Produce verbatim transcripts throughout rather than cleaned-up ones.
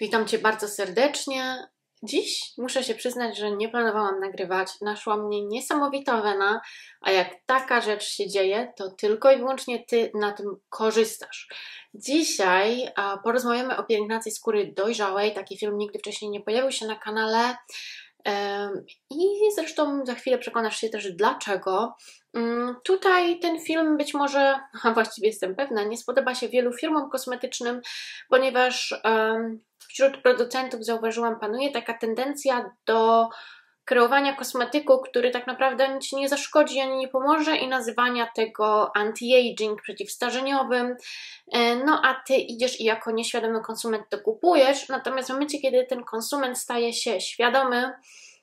Witam Cię bardzo serdecznie. Dziś muszę się przyznać, że nie planowałam nagrywać. Naszła mnie niesamowita wena, a jak taka rzecz się dzieje, to tylko i wyłącznie Ty na tym korzystasz. Dzisiaj a, porozmawiamy o pielęgnacji skóry dojrzałej. Taki film nigdy wcześniej nie pojawił się na kanale. Ym, I zresztą za chwilę przekonasz się też dlaczego. Ym, tutaj ten film być może, a właściwie jestem pewna, nie spodoba się wielu firmom kosmetycznym, ponieważ ym, wśród producentów zauważyłam, panuje taka tendencja do kreowania kosmetyku, który tak naprawdę nic nie zaszkodzi ani nie pomoże i nazywania tego anti-aging, przeciwstarzeniowym. No a Ty idziesz i jako nieświadomy konsument to kupujesz, natomiast w momencie, kiedy ten konsument staje się świadomy,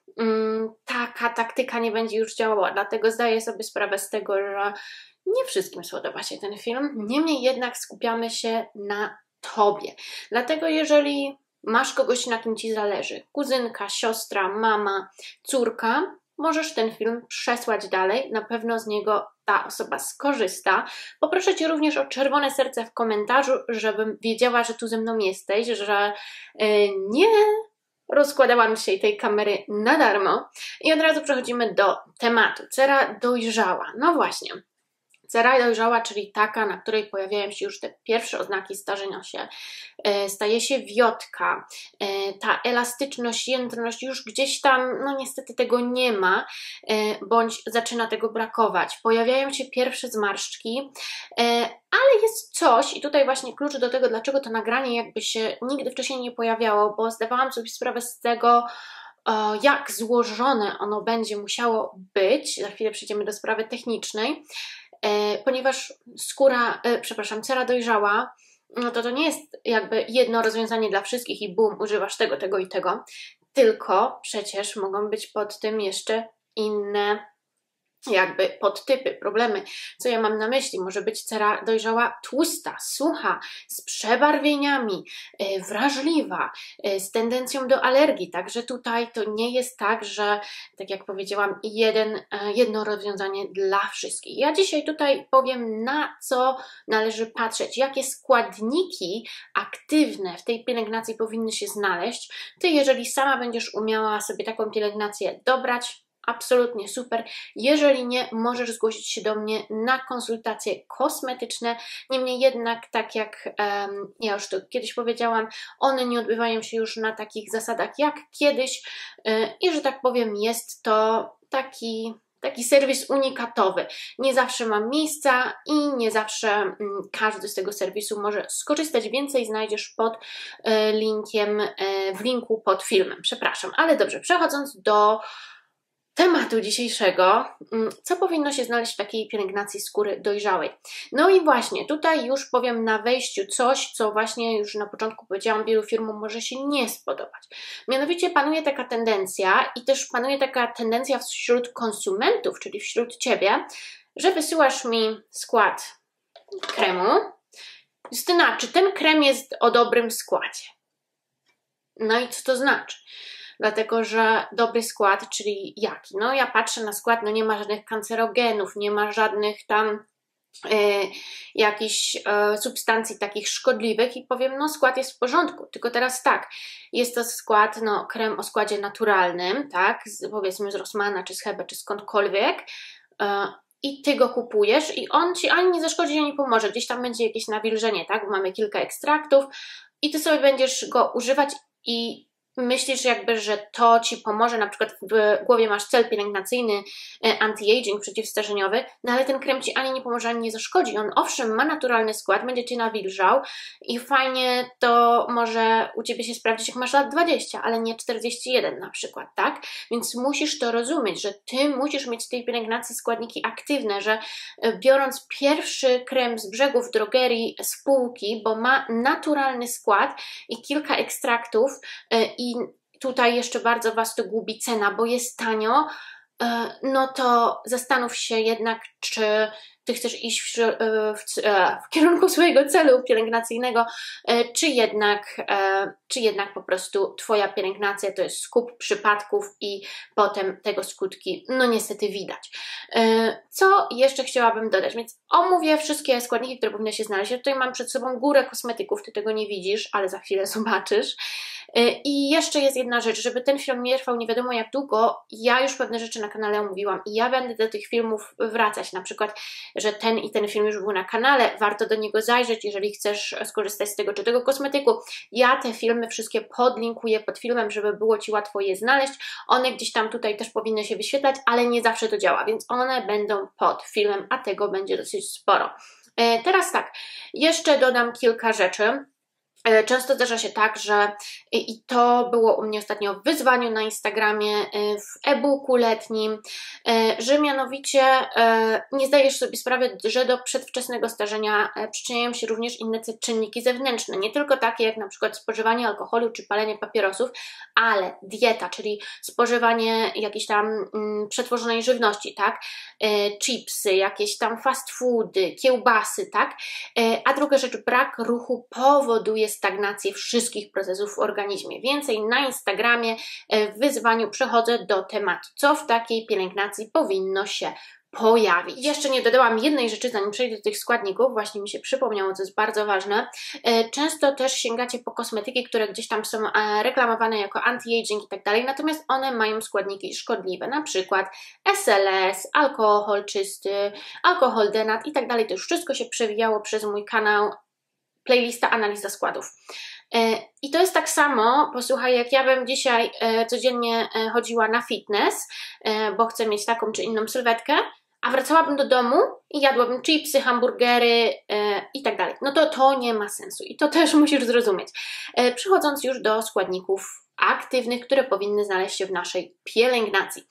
taka taktyka nie będzie już działała, dlatego zdaję sobie sprawę z tego, że nie wszystkim spodoba się ten film, niemniej jednak skupiamy się na Tobie. Dlatego jeżeli masz kogoś, na kim Ci zależy, kuzynka, siostra, mama, córka, możesz ten film przesłać dalej, na pewno z niego ta osoba skorzysta. Poproszę Cię również o czerwone serce w komentarzu, żebym wiedziała, że tu ze mną jesteś, że yy, nie rozkładałam dzisiaj tej kamery na darmo. I od razu przechodzimy do tematu. Cera dojrzała. No właśnie. Cera dojrzała, czyli taka, na której pojawiają się już te pierwsze oznaki starzenia się, staje się wiotka, ta elastyczność, jędrność już gdzieś tam, no niestety tego nie ma, bądź zaczyna tego brakować. Pojawiają się pierwsze zmarszczki, ale jest coś, i tutaj właśnie klucz do tego, dlaczego to nagranie jakby się nigdy wcześniej nie pojawiało, bo zdawałam sobie sprawę z tego, jak złożone ono będzie musiało być. Za chwilę przejdziemy do sprawy technicznej. Ponieważ skóra, przepraszam, cera dojrzała, no to to nie jest jakby jedno rozwiązanie dla wszystkich i bum, używasz tego, tego i tego, tylko przecież mogą być pod tym jeszcze inne jakby podtypy, problemy. Co ja mam na myśli? Może być cera dojrzała tłusta, sucha, z przebarwieniami, yy, wrażliwa, yy, z tendencją do alergii. Także tutaj to nie jest tak, że tak jak powiedziałam, jeden, yy, jedno rozwiązanie dla wszystkich. Ja dzisiaj tutaj powiem, na co należy patrzeć, jakie składniki aktywne w tej pielęgnacji powinny się znaleźć. Ty, jeżeli sama będziesz umiała sobie taką pielęgnację dobrać, absolutnie super. Jeżeli nie, możesz zgłosić się do mnie na konsultacje kosmetyczne. Niemniej jednak, tak jak um, ja już to kiedyś powiedziałam, one nie odbywają się już na takich zasadach jak kiedyś yy, i że tak powiem, jest to taki Taki serwis unikatowy. Nie zawsze ma miejsca i nie zawsze mm, każdy z tego serwisu może skorzystać. Więcej znajdziesz pod y, linkiem, y, w linku pod filmem. Przepraszam, ale dobrze, przechodząc do tematu dzisiejszego, co powinno się znaleźć w takiej pielęgnacji skóry dojrzałej. No i właśnie, tutaj już powiem na wejściu coś, co właśnie już na początku powiedziałam, wielu firmom może się nie spodobać. Mianowicie panuje taka tendencja i też panuje taka tendencja wśród konsumentów, czyli wśród Ciebie, że wysyłasz mi skład kremu. Justyna, czy ten krem jest o dobrym składzie? No i co to znaczy? Dlatego, że dobry skład, czyli jaki? No ja patrzę na skład, no nie ma żadnych kancerogenów, nie ma żadnych tam y, jakichś y, substancji takich szkodliwych i powiem, no skład jest w porządku, tylko teraz tak, jest to skład, no krem o składzie naturalnym, tak, z, powiedzmy z Rossmana, czy z Hebe, czy skądkolwiek, y, i Ty go kupujesz i on Ci ani nie zaszkodzi, ani nie pomoże, gdzieś tam będzie jakieś nawilżenie, tak, bo mamy kilka ekstraktów i Ty sobie będziesz go używać i myślisz jakby, że to Ci pomoże, na przykład w głowie masz cel pielęgnacyjny, anti-aging, przeciwstarzeniowy, no ale ten krem Ci ani nie pomoże, ani nie zaszkodzi. On owszem ma naturalny skład, będzie Cię nawilżał i fajnie to może u Ciebie się sprawdzić, jak masz lat dwadzieścia, ale nie czterdzieści jeden na przykład, tak? Więc musisz to rozumieć, że Ty musisz mieć w tej pielęgnacji składniki aktywne, że biorąc pierwszy krem z brzegów drogerii z półki, bo ma naturalny skład i kilka ekstraktów i tutaj jeszcze bardzo Was to gubi cena, bo jest tanio, no to zastanów się jednak, czy Ty chcesz iść w, w, w kierunku swojego celu pielęgnacyjnego, czy jednak, czy jednak po prostu Twoja pielęgnacja to jest skup przypadków i potem tego skutki, no niestety widać. Co jeszcze chciałabym dodać? Więc omówię wszystkie składniki, które powinny się znaleźć. Ja tutaj mam przed sobą górę kosmetyków, Ty tego nie widzisz, ale za chwilę zobaczysz. I jeszcze jest jedna rzecz, żeby ten film nie trwał nie wiadomo jak długo, ja już pewne rzeczy na kanale omówiłam i ja będę do tych filmów wracać, na przykład, że ten i ten film już był na kanale, warto do niego zajrzeć, jeżeli chcesz skorzystać z tego czy tego kosmetyku. Ja te filmy wszystkie podlinkuję pod filmem, żeby było Ci łatwo je znaleźć. One gdzieś tam tutaj też powinny się wyświetlać, ale nie zawsze to działa, więc one będą pod filmem, a tego będzie dosyć sporo. Teraz tak, jeszcze dodam kilka rzeczy. Często zdarza się tak, że i to było u mnie ostatnio w wyzwaniu na Instagramie, w e-booku letnim, że mianowicie nie zdajesz sobie sprawy, że do przedwczesnego starzenia przyczyniają się również inne czynniki zewnętrzne, nie tylko takie jak na przykład spożywanie alkoholu czy palenie papierosów, ale dieta, czyli spożywanie jakiejś tam mm, przetworzonej żywności, tak, chipsy, jakieś tam fast foody, kiełbasy, tak, a druga rzecz, brak ruchu powoduje stagnację wszystkich procesów w organizmie. Więcej na Instagramie w wyzwaniu przechodzę do tematu, co w takiej pielęgnacji powinno się pojawić. Jeszcze nie dodałam jednej rzeczy, zanim przejdę do tych składników, właśnie mi się przypomniało, co jest bardzo ważne. Często też sięgacie po kosmetyki, które gdzieś tam są reklamowane jako anti-aging i tak dalej, natomiast one mają składniki szkodliwe, na przykład S L S, alkohol czysty, alkohol denat i tak dalej. To już wszystko się przewijało przez mój kanał playlista analiza składów. I to jest tak samo, posłuchaj, jak ja bym dzisiaj codziennie chodziła na fitness, bo chcę mieć taką czy inną sylwetkę, a wracałabym do domu i jadłabym chipsy, hamburgery i tak dalej. No to to nie ma sensu i to też musisz zrozumieć. Przechodząc już do składników aktywnych, które powinny znaleźć się w naszej pielęgnacji.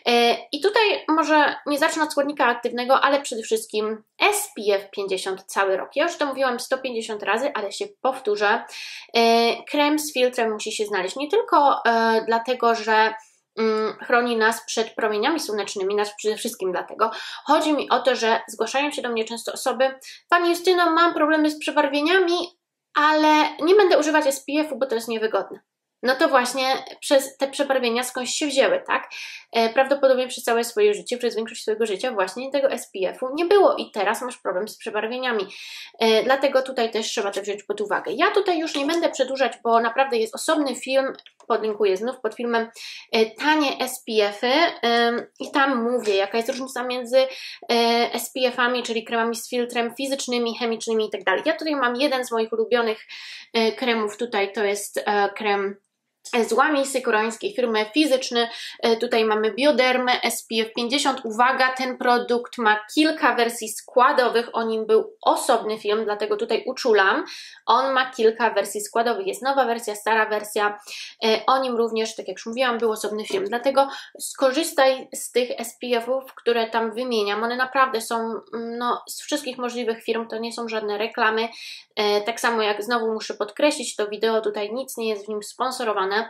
I tutaj może nie zacznę od składnika aktywnego, ale przede wszystkim S P F pięćdziesiąt cały rok. Ja już to mówiłam sto pięćdziesiąt razy, ale się powtórzę. Krem z filtrem musi się znaleźć nie tylko dlatego, że chroni nas przed promieniami słonecznymi, nas przede wszystkim dlatego. Chodzi mi o to, że zgłaszają się do mnie często osoby: Pani Justyno, mam problemy z przebarwieniami, ale nie będę używać S P F-u, bo to jest niewygodne. No to właśnie przez te przebarwienia skądś się wzięły, tak? E, prawdopodobnie przez całe swoje życie, przez większość swojego życia właśnie tego S P F-u nie było i teraz masz problem z przebarwieniami. E, dlatego tutaj też trzeba to wziąć pod uwagę. Ja tutaj już nie będę przedłużać, bo naprawdę jest osobny film, podlinkuję znów pod filmem, e, tanie S P F-y e, i tam mówię, jaka jest różnica między e, S P F-ami, czyli kremami z filtrem, fizycznymi, chemicznymi i tak dalej. Ja tutaj mam jeden z moich ulubionych e, kremów, tutaj to jest e, krem z łamisy koreańskiej firmy, fizyczny. Tutaj mamy Biodermę S P F pięćdziesiąt. Uwaga, ten produkt ma kilka wersji składowych, o nim był osobny film, dlatego tutaj uczulam. On ma kilka wersji składowych, jest nowa wersja, stara wersja. O nim również, tak jak już mówiłam, był osobny film, dlatego skorzystaj z tych S P F-ów, które tam wymieniam. One naprawdę są no, z wszystkich możliwych firm, to nie są żadne reklamy. Tak samo jak znowu muszę podkreślić, to wideo tutaj nic nie jest w nim sponsorowane.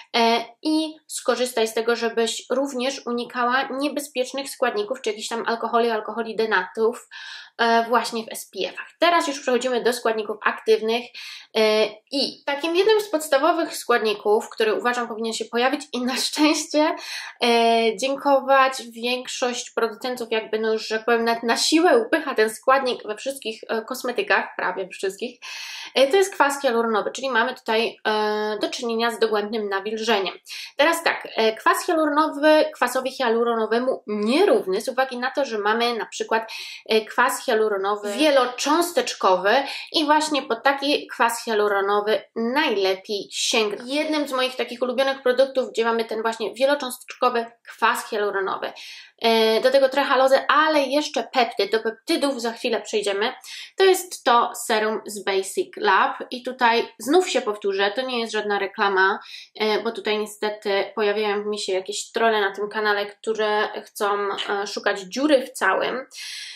I skorzystaj z tego, żebyś również unikała niebezpiecznych składników, czy jakichś tam alkoholi, alkoholi denatów właśnie w S P F-ach. Teraz już przechodzimy do składników aktywnych i takim jednym z podstawowych składników, który uważam powinien się pojawić i na szczęście dziękować większość producentów jakby no już, że powiem, na, na siłę upycha ten składnik we wszystkich kosmetykach, prawie we wszystkich, to jest kwas hialuronowy, czyli mamy tutaj do czynienia z dogłębnym nawilżeniem. Teraz tak, kwas hialuronowy kwasowi hialuronowemu nierówny z uwagi na to, że mamy na przykład kwas hialuronowy wielocząsteczkowy i właśnie po taki kwas hialuronowy najlepiej sięgnąć. Jednym z moich takich ulubionych produktów, gdzie mamy ten właśnie wielocząsteczkowy kwas hialuronowy. Do tego trehalozę, ale jeszcze peptyd, do peptydów za chwilę przejdziemy. To jest to serum z Basic Lab i tutaj znów się powtórzę, to nie jest żadna reklama, bo tutaj niestety pojawiają mi się jakieś trolle na tym kanale, które chcą szukać dziury w całym.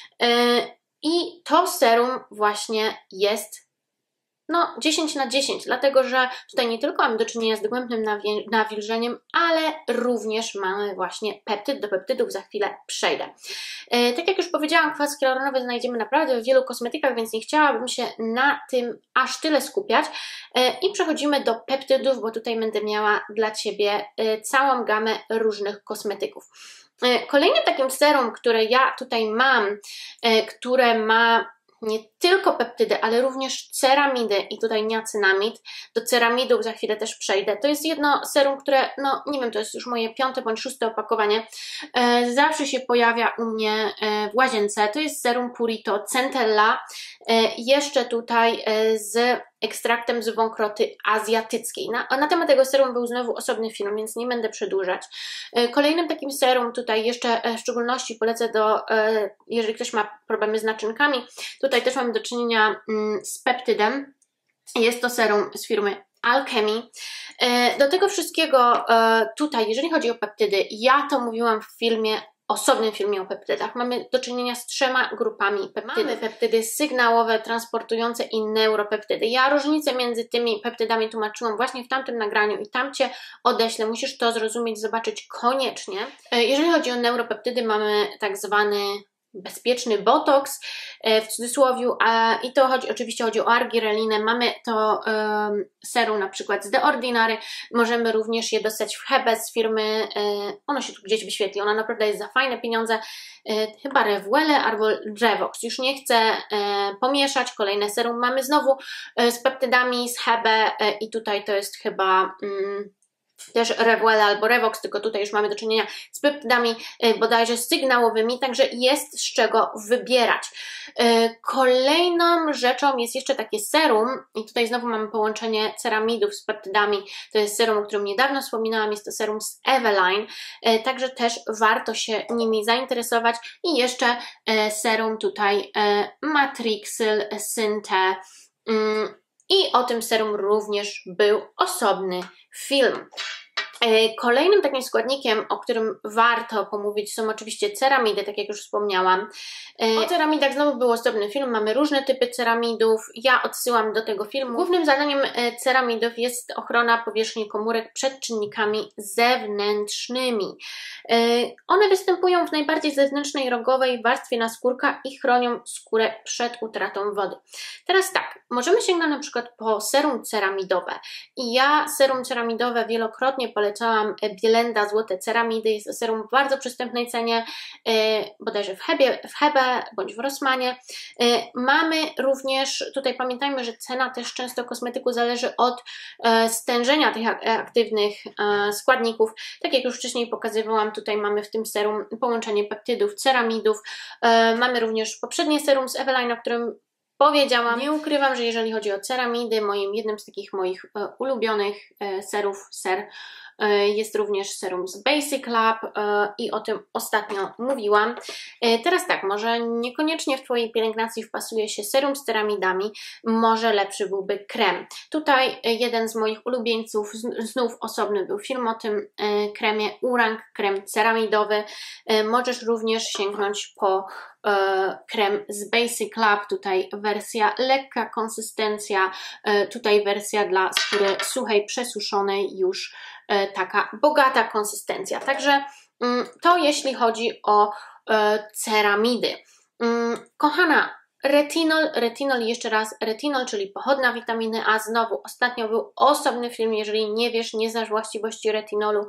I to serum właśnie jest no dziesięć na dziesięć, dlatego że tutaj nie tylko mamy do czynienia z dogłębnym nawilżeniem, ale również mamy właśnie peptyd, do peptydów za chwilę przejdę. E, tak jak już powiedziałam, kwas hialuronowy znajdziemy naprawdę w wielu kosmetykach, więc nie chciałabym się na tym aż tyle skupiać. E, I przechodzimy do peptydów, bo tutaj będę miała dla Ciebie e, całą gamę różnych kosmetyków. Kolejnym takim serum, które ja tutaj mam, które ma nie tylko peptydy, ale również ceramidy i tutaj niacinamid. Do ceramidów za chwilę też przejdę. To jest jedno serum, które, no nie wiem, to jest już moje piąte bądź szóste opakowanie. E, zawsze się pojawia u mnie e, w łazience. To jest serum Purito Centella. E, jeszcze tutaj e, z ekstraktem z wąkroty azjatyckiej. Na, na temat tego serum był znowu osobny film, więc nie będę przedłużać. E, kolejnym takim serum tutaj jeszcze e, w szczególności polecę do, e, jeżeli ktoś ma problemy z naczynkami, tutaj też mamy do czynienia mm, z peptydem. Jest to serum z firmy Alchemy. E, do tego wszystkiego e, tutaj, jeżeli chodzi o peptydy, ja to mówiłam w filmie, osobnym filmie o peptydach. Mamy do czynienia z trzema grupami peptydów. Mamy peptydy sygnałowe, transportujące i neuropeptydy. Ja różnicę między tymi peptydami tłumaczyłam właśnie w tamtym nagraniu i tam Cię odeślę. Musisz to zrozumieć, zobaczyć koniecznie. Jeżeli chodzi o neuropeptydy, mamy tak zwany bezpieczny botoks w cudzysłowie, a, i to chodzi, oczywiście chodzi o argirelinę. Mamy to um, serum na przykład z The Ordinary, możemy również je dostać w Hebe z firmy, e, ono się tu gdzieś wyświetli, ona naprawdę jest za fajne pieniądze, e, chyba Revuele albo Revox, już nie chcę e, pomieszać. Kolejne serum mamy znowu e, z peptydami z Hebe e, i tutaj to jest chyba mm, też Revuele albo Revox, tylko tutaj już mamy do czynienia z peptydami bodajże sygnałowymi, także jest z czego wybierać. Kolejną rzeczą jest jeszcze takie serum i tutaj znowu mamy połączenie ceramidów z peptydami. To jest serum, o którym niedawno wspominałam, jest to serum z Eveline, także też warto się nimi zainteresować. I jeszcze serum tutaj Matrixyl Synte. I o tym serum również był osobny film. Kolejnym takim składnikiem, o którym warto pomówić, są oczywiście ceramidy, tak jak już wspomniałam. O ceramidach znowu był osobny film, mamy różne typy ceramidów, ja odsyłam do tego filmu. Głównym zadaniem ceramidów jest ochrona powierzchni komórek przed czynnikami zewnętrznymi. One występują w najbardziej zewnętrznej rogowej warstwie naskórka i chronią skórę przed utratą wody. Teraz tak, możemy sięgnąć na przykład po serum ceramidowe i ja serum ceramidowe wielokrotnie polecam. Polecałam Bielenda Złote Ceramidy, jest to serum w bardzo przystępnej cenie, e, bodajże w Hebie, w Hebe bądź w Rossmanie. E, mamy również, tutaj pamiętajmy, że cena też często kosmetyku zależy od e, stężenia tych aktywnych e, składników. Tak jak już wcześniej pokazywałam, tutaj mamy w tym serum połączenie peptydów, ceramidów. E, mamy również poprzednie serum z Eveline, o którym powiedziałam. Nie ukrywam, że jeżeli chodzi o ceramidy, moim jednym z takich moich e, ulubionych e, serów, ser, e, jest również serum z Basic Lab e, i o tym ostatnio mówiłam. E, teraz tak, może niekoniecznie w Twojej pielęgnacji wpasuje się serum z ceramidami, może lepszy byłby krem. Tutaj e, jeden z moich ulubieńców, z, znów osobny był film o tym e, kremie, Urang, krem ceramidowy. E, możesz również sięgnąć po krem z Basic Lab, tutaj wersja lekka konsystencja, tutaj wersja dla skóry suchej, przesuszonej, już taka bogata konsystencja. Także to jeśli chodzi o ceramidy. Kochana, retinol, retinol jeszcze raz, retinol, czyli pochodna witaminy A, znowu ostatnio był osobny film, jeżeli nie wiesz, nie znasz właściwości retinolu,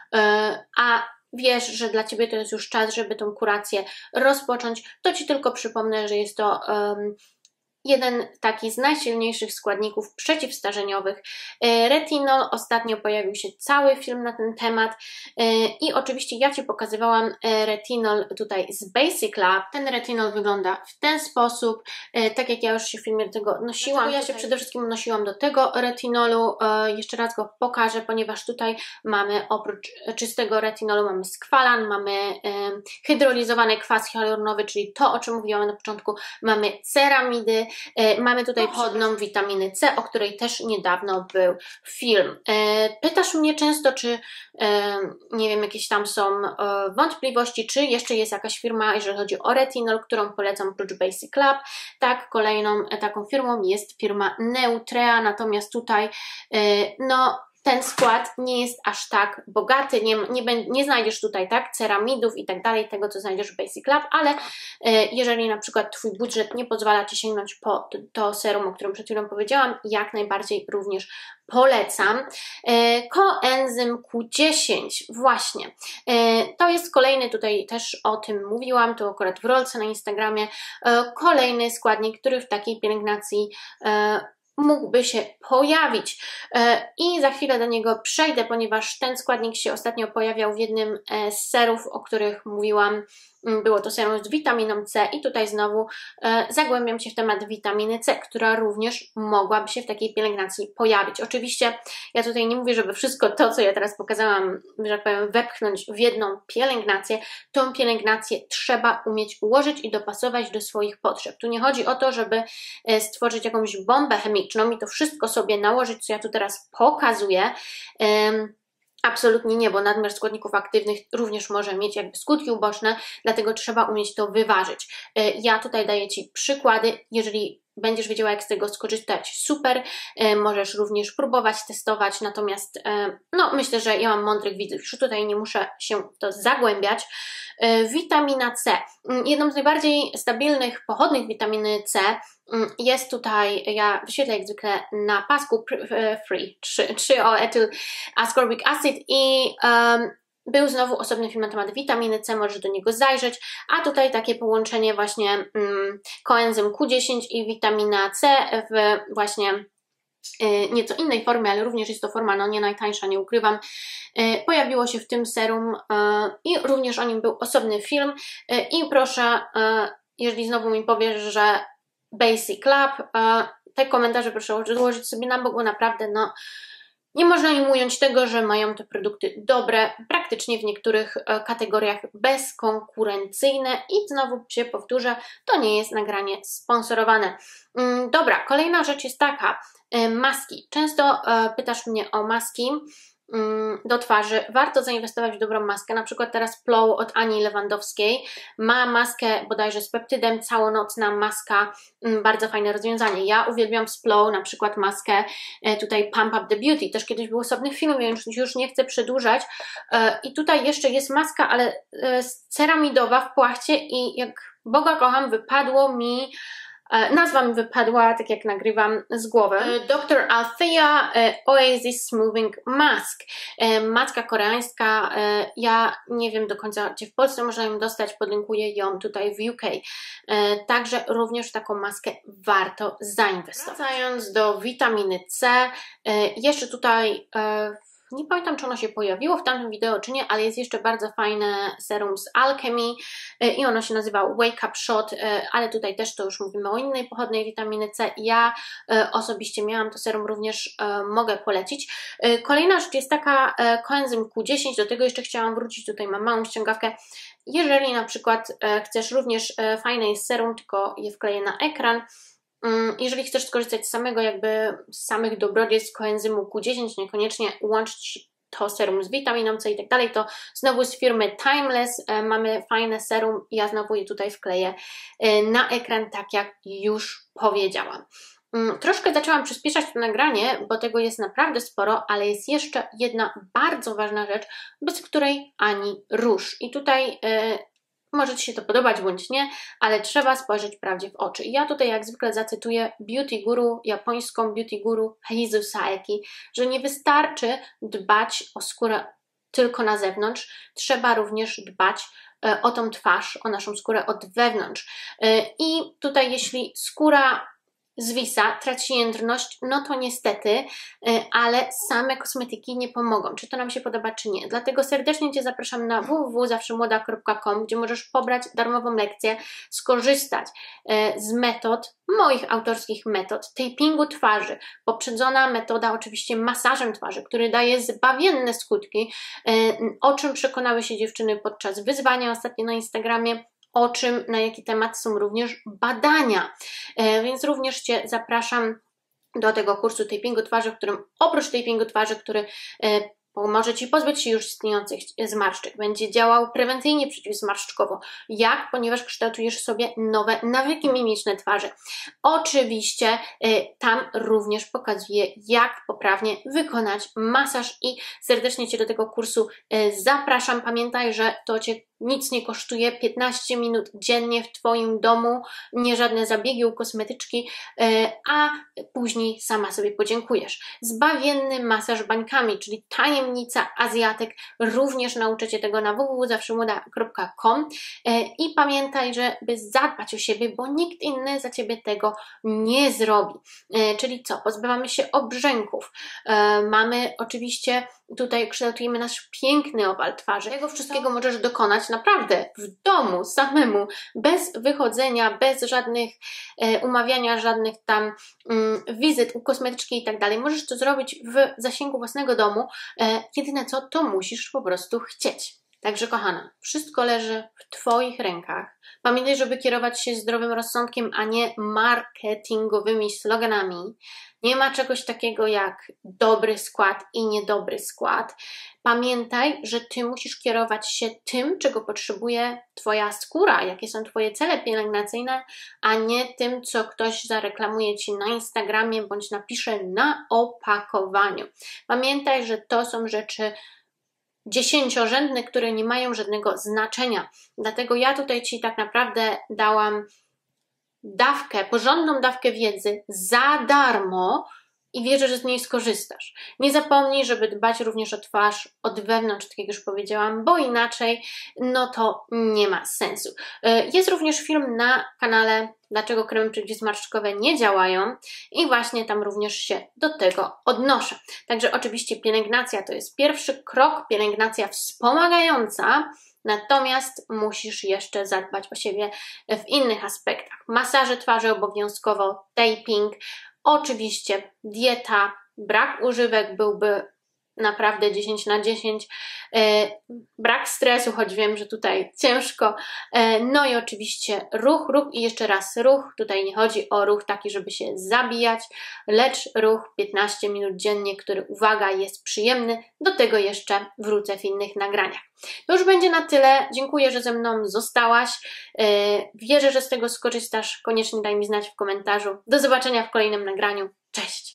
a wiesz, że dla Ciebie to jest już czas, żeby tą kurację rozpocząć, to Ci tylko przypomnę, że jest to um, jeden taki z najsilniejszych składników przeciwstarzeniowych. Retinol, ostatnio pojawił się cały film na ten temat i oczywiście ja Ci pokazywałam retinol tutaj z Basic Lab. Ten retinol wygląda w ten sposób, tak jak ja już się w filmie do tego nosiłam. Ja się przede wszystkim odnosiłam do tego retinolu, jeszcze raz go pokażę, ponieważ tutaj mamy oprócz czystego retinolu mamy skwalan, mamy hydrolizowany kwas hialuronowy, czyli to, o czym mówiłam na początku, mamy ceramidy, mamy tutaj pochodną witaminy C, o której też niedawno był film. Pytasz mnie często, czy nie wiem, jakieś tam są wątpliwości, czy jeszcze jest jakaś firma, jeżeli chodzi o retinol, którą polecam oprócz Basic Lab. Tak, kolejną taką firmą jest firma Neutrea, natomiast tutaj no ten skład nie jest aż tak bogaty, nie, nie, nie znajdziesz tutaj tak ceramidów i tak dalej, tego co znajdziesz w Basic Lab, ale e, jeżeli na przykład Twój budżet nie pozwala Ci sięgnąć po to, to serum, o którym przed chwilą powiedziałam, jak najbardziej również polecam. E, koenzym Q dziesięć, właśnie. E, to jest kolejny, tutaj też o tym mówiłam, to akurat w rolce na Instagramie, e, kolejny składnik, który w takiej pielęgnacji e, mógłby się pojawić e, i za chwilę do niego przejdę, ponieważ ten składnik się ostatnio pojawiał w jednym e, z serów, o których mówiłam. Było to serum z witaminą C i tutaj znowu e, zagłębiam się w temat witaminy C, która również mogłaby się w takiej pielęgnacji pojawić. Oczywiście ja tutaj nie mówię, żeby wszystko to, co ja teraz pokazałam, że tak powiem, wepchnąć w jedną pielęgnację. Tą pielęgnację trzeba umieć ułożyć i dopasować do swoich potrzeb. Tu nie chodzi o to, żeby e, stworzyć jakąś bombę chemiczną i to wszystko sobie nałożyć, co ja tu teraz pokazuję. E, Absolutnie nie, bo nadmiar składników aktywnych również może mieć jakby skutki uboczne, dlatego trzeba umieć to wyważyć. Ja tutaj daję Ci przykłady, jeżeli będziesz wiedziała, jak z tego skorzystać, super, możesz również próbować, testować, natomiast no myślę, że ja mam mądrych widzów, już tutaj nie muszę się w to zagłębiać. Witamina C, jedną z najbardziej stabilnych pochodnych witaminy C jest tutaj, ja wyświetlę jak zwykle na pasku free, trzy O etyl ascorbic acid i um, był znowu osobny film na temat witaminy C, możesz do niego zajrzeć, a tutaj takie połączenie właśnie um, koenzym Q dziesięć i witamina C w właśnie y, nieco innej formie, ale również jest to forma no nie najtańsza, nie ukrywam, y, pojawiło się w tym serum y, i również o nim był osobny film y, i proszę, y, jeżeli znowu mi powiesz, że Basic Lab, te komentarze proszę złożyć sobie na bok, bo naprawdę no nie można im ująć tego, że mają te produkty dobre, praktycznie w niektórych kategoriach bezkonkurencyjne i znowu się powtórzę, to nie jest nagranie sponsorowane. Dobra, kolejna rzecz jest taka, maski. Często pytasz mnie o maski do twarzy. Warto zainwestować w dobrą maskę, na przykład teraz Plow od Ani Lewandowskiej ma maskę bodajże z peptydem, całonocna maska, bardzo fajne rozwiązanie. Ja uwielbiam z Plow na przykład maskę tutaj Pump Up the Beauty, też kiedyś był osobny film, więc już nie chcę przedłużać i tutaj jeszcze jest maska, ale ceramidowa w płachcie i jak Boga kocham, wypadło mi nazwa mi wypadła, tak jak nagrywam, z głowy. doktor Althea Oasis Smoothing Mask. Maska koreańska, ja nie wiem do końca, gdzie w Polsce można ją dostać, podlinkuję ją tutaj w U K. Także również w taką maskę warto zainwestować. Wracając do witaminy C, jeszcze tutaj nie pamiętam, czy ono się pojawiło w tamtym wideo, czy nie, ale jest jeszcze bardzo fajne serum z Alchemy i ono się nazywa Wake Up Shot, ale tutaj też to już mówimy o innej pochodnej witaminy C. Ja osobiście miałam to serum, również mogę polecić. Kolejna rzecz jest taka, koenzym Q dziesięć, do tego jeszcze chciałam wrócić, tutaj mam małą ściągawkę. Jeżeli na przykład chcesz również fajne jest serum, tylko je wkleję na ekran, jeżeli chcesz skorzystać z samego jakby z samych dobrodziejstw koenzymu Q dziesięć, niekoniecznie łączyć to serum z witaminą C i tak dalej, to znowu z firmy Timeless mamy fajne serum, ja znowu je tutaj wkleję na ekran, tak jak już powiedziałam. Troszkę zaczęłam przyspieszać to nagranie, bo tego jest naprawdę sporo, ale jest jeszcze jedna bardzo ważna rzecz, bez której ani rusz. I tutaj yy, może Ci się to podobać bądź nie, ale trzeba spojrzeć prawdzie w oczy. I ja tutaj jak zwykle zacytuję beauty guru, japońską beauty guru Heizu Saeki, że nie wystarczy dbać o skórę tylko na zewnątrz, trzeba również dbać e, o tą twarz, o naszą skórę od wewnątrz. E, I tutaj jeśli skóra zwisa, traci jędrność, no to niestety, ale same kosmetyki nie pomogą, czy to nam się podoba, czy nie. Dlatego serdecznie Cię zapraszam na w w w kropka zawsze młoda kropka com, gdzie możesz pobrać darmową lekcję, skorzystać z metod, moich autorskich metod, tapingu twarzy, poprzedzona metoda oczywiście masażem twarzy, który daje zbawienne skutki, o czym przekonały się dziewczyny podczas wyzwania ostatnio na Instagramie, o czym, na jaki temat są również badania. E, więc również Cię zapraszam do tego kursu tapingu twarzy, w którym oprócz tapingu twarzy, który e, pomoże Ci pozbyć się już istniejących zmarszczek, będzie działał prewencyjnie przeciwzmarszczkowo. Jak? Ponieważ kształtujesz sobie nowe nawyki mimiczne twarzy. Oczywiście y, tam również pokazuję, jak poprawnie wykonać masaż i serdecznie Cię do tego kursu y, zapraszam. Pamiętaj, że to Cię nic nie kosztuje, piętnaście minut dziennie w Twoim domu, nie żadne zabiegi u kosmetyczki, a później sama sobie podziękujesz. Zbawienny masaż bańkami, czyli tajemnica Azjatek, również nauczę Cię tego na w w w kropka zawsze młoda kropka com i pamiętaj, żeby zadbać o siebie, bo nikt inny za Ciebie tego nie zrobi. Czyli co? Pozbywamy się obrzęków, mamy oczywiście, tutaj kształtujemy nasz piękny owal twarzy. Tego wszystkiego możesz dokonać naprawdę w domu, samemu, bez wychodzenia, bez żadnych e, umawiania, żadnych tam mm, wizyt u kosmetyczki i tak dalej. Możesz to zrobić w zasięgu własnego domu. E, jedyne co, to musisz po prostu chcieć. Także kochana, wszystko leży w Twoich rękach. Pamiętaj, żeby kierować się zdrowym rozsądkiem, a nie marketingowymi sloganami. Nie ma czegoś takiego jak dobry skład i niedobry skład. Pamiętaj, że Ty musisz kierować się tym, czego potrzebuje Twoja skóra, jakie są Twoje cele pielęgnacyjne, a nie tym, co ktoś zareklamuje Ci na Instagramie bądź napisze na opakowaniu. Pamiętaj, że to są rzeczy dziesięciorzędne, które nie mają żadnego znaczenia. Dlatego ja tutaj Ci tak naprawdę dałam dawkę, porządną dawkę wiedzy za darmo i wierzę, że z niej skorzystasz. Nie zapomnij, żeby dbać również o twarz od wewnątrz, tak jak już powiedziałam, bo inaczej no to nie ma sensu. Jest również film na kanale Dlaczego kremy przeciwzmarszczkowe nie działają i właśnie tam również się do tego odnoszę. Także oczywiście pielęgnacja to jest pierwszy krok, pielęgnacja wspomagająca, natomiast musisz jeszcze zadbać o siebie w innych aspektach. Masaże twarzy obowiązkowo, taping, oczywiście dieta, brak używek byłby naprawdę dziesięć na dziesięć, e, brak stresu, choć wiem, że tutaj ciężko, e, no i oczywiście ruch, ruch i jeszcze raz ruch, tutaj nie chodzi o ruch taki, żeby się zabijać, lecz ruch piętnaście minut dziennie, który, uwaga, jest przyjemny, do tego jeszcze wrócę w innych nagraniach. To już będzie na tyle, dziękuję, że ze mną zostałaś, e, wierzę, że z tego skorzystasz, koniecznie daj mi znać w komentarzu, do zobaczenia w kolejnym nagraniu, cześć!